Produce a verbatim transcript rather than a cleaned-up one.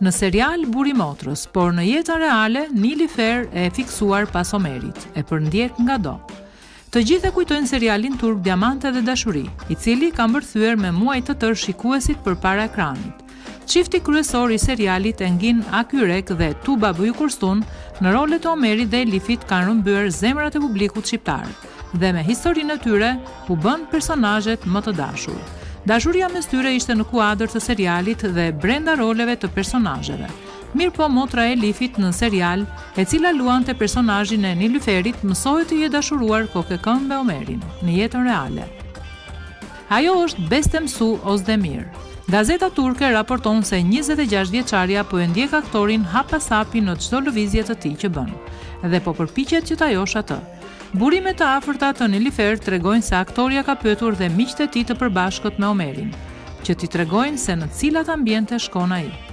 në serial Buri Motrës, por në jetën reale Nilifer e fiksuar pas Omerit, e përndjek nga do. Të gjithë e kujtojnë serialin turk Diamante dhe Dashuri, i cili ka mbërthyer me muaj të tërë shikuesit përpara ekranit. Çifti kryesor i serialit Engin Akyrek dhe Tuba Buyukurstun në rolet e Omerit dhe Elifit kanë rrëmbyer zemrat e publikut shqiptar dhe me historinë e tyre u bën personazhet më të dashur. Dashuria mes tyre ishte në kuadër të serialit dhe brenda roleve të personazheve. Mirëpo motra e Elifit në serial, e cila luante personazhin e Niliferit, mësoi të jetë dashuruar kokekën me Omerin në jetën reale. Ajo është Bestem Su Ozdemir. Gazeta turke raporton se njëzet e gjashtë vjeçaria po e ndjek aktorin hap pas hapi në çdo lëvizje të tij që bën, dhe po përpiqet që ta josh atë. Burimet të afërta të Nilifer tregojnë se aktoria ka pyetur dhe miqtë e tij të përbashkët me Omerin, që t'i tregojnë se në cilat ambiente shkon ai.